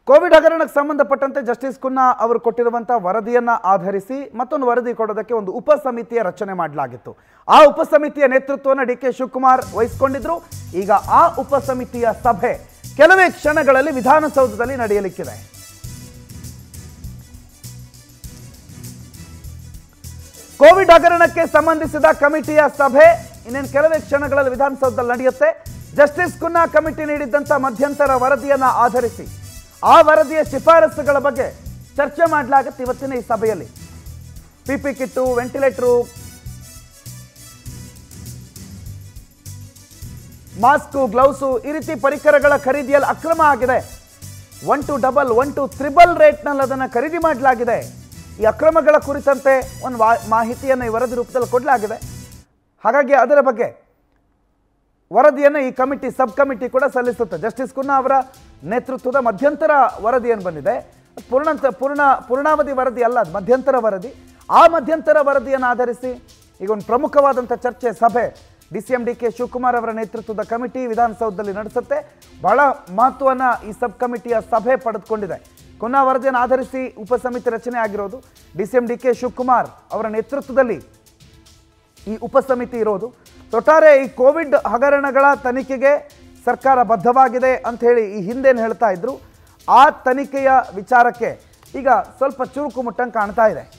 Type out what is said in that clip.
Covid ಹಗರಣಕ್ಕೆ ಸಂಬಂಧಪಟ್ಟಂತೆ justice Cunha ಅವರು ಕೊಟ್ಟಿರುವಂತಹ ವರದಿಯನ್ನ ಆಧರಿಸಿ ಮತ್ತೊಂದು ವರದಿ ಕೊಡೋದಕ್ಕೆ ಒಂದು ಉಪಸಮಿತಿಯ ರಚನೆ ಮಾಡಲಾಗಿತ್ತು. ಆ ಉಪಸಮಿತಿಯ ನೇತೃತ್ವವನ್ನು ಡಿ.ಕೆ. ಶಿವಕುಮಾರ್ ವಹಿಸಿಕೊಂಡಿದ್ರು. ಈಗ ಆ ಉಪಸಮಿತಿಯ ಸಭೆ ಕೆಲವೇ ಕ್ಷಣಗಳಲ್ಲಿ ವಿಧಾನಸೌಧದಲ್ಲಿ ನಡೆಯಲಿಕ್ಕಿದೆ. ಕೋವಿಡ್ ಹಗರಣಕ್ಕೆ ಸಂಬಂಧಿಸಿದ ಕಮಿಟಿಯ ಸಭೆ ಇನ್ನೇನು ಕೆಲವೇ ಕ್ಷಣಗಳಲ್ಲಿ ವಿಧಾನಸೌಧದಲ್ಲಿ ನಡೆಯುತ್ತೆ. ಜಸ್ಟಿಸ್ ಕುನ್ನಾ ಕಮಿಟಿ ನೀಡಿದ್ದಂಥ ಮಧ್ಯಂತರ ವರದಿಯನ್ನ ಆಧರಿಸಿ ಆ ವರದಿಯ ಶಿಫಾರಸುಗಳ ಬಗ್ಗೆ ಚರ್ಚೆ ಮಾಡಲಾಗುತ್ತೆ ಇವತ್ತಿನ ಈ ಸಭೆಯಲ್ಲಿ. PP kit, ventilator, mask, gloves ಈ ರೀತಿ ಪರಿಕರಗಳ ಖರೀದಿಯಲ್ಲಿ ಅಕ್ರಮ ಆಗಿದೆ. 1 to 1 to 3 ರೇಟ್ನಲ್ಲಿ ಅದನ್ನು ಖರೀದಿ ಮಾಡಲಾಗಿದೆ. ಈ ಅಕ್ರಮಗಳ ಕುರಿತಂತೆ ಒಂದು ಮಾಹಿತಿಯನ್ನು ಈ ವರದಿ ರೂಪದಲ್ಲಿ ಕೊಡಲಾಗಿದೆ. ಹಾಗಾಗಿ ಅದರ ಬಗ್ಗೆ ವರದಿಯನ್ನು ಈ ಕಮಿಟಿ ಸಬ್ ಕಮಿಟಿ ಕೂಡ ಸಲ್ಲಿಸುತ್ತೆ. ಜಸ್ಟಿಸ್ ಕುನ್ನಾ ಅವರ ನೇತೃತ್ವದ ಮಧ್ಯಂತರ ವರದಿ ಏನು ಬಂದಿದೆ, ಪೂರ್ಣಾವಧಿ ವರದಿ ಅಲ್ಲ, ಅದು ಮಧ್ಯಂತರ ವರದಿ. ಆ ಮಧ್ಯಂತರ ವರದಿಯನ್ನು ಆಧರಿಸಿ ಈಗ ಒಂದು ಪ್ರಮುಖವಾದಂಥ ಚರ್ಚೆ ಸಭೆ ಡಿ.ಸಿ.ಎಂ. ಡಿ.ಕೆ. ಶಿವಕುಮಾರ್ ಅವರ ನೇತೃತ್ವದ ಕಮಿಟಿ ವಿಧಾನಸೌಧದಲ್ಲಿ ನಡೆಸುತ್ತೆ. ಬಹಳ ಮಹತ್ವವನ್ನು ಈ ಸಬ್ ಕಮಿಟಿಯ ಸಭೆ ಪಡೆದುಕೊಂಡಿದೆ. ಕುನ್ನಾ ವರದಿಯನ್ನು ಆಧರಿಸಿ ಉಪಸಮಿತಿ ರಚನೆ ಆಗಿರೋದು. ಡಿ.ಸಿ.ಎಂ. ಡಿ.ಕೆ. ಶಿವಕುಮಾರ್ ಅವರ ನೇತೃತ್ವದಲ್ಲಿ ಈ ಉಪಸಮಿತಿ ಇರೋದು. ಒಟ್ಟಾರೆ ಈ ಕೋವಿಡ್ ಹಗರಣಗಳ ತನಿಖೆಗೆ ಸರ್ಕಾರ ಬದ್ಧವಾಗಿದೆ ಅಂತ ಹೇಳಿ ಈ ಹಿಂದೇನು ಹೇಳ್ತಾ ಇದ್ರು, ಆ ತನಿಖೆಯ ವಿಚಾರಕ್ಕೆ ಈಗ ಸ್ವಲ್ಪ ಚುರುಕು ಮುಟ್ಟಂಗೆ ಕಾಣ್ತಾ ಇದೆ.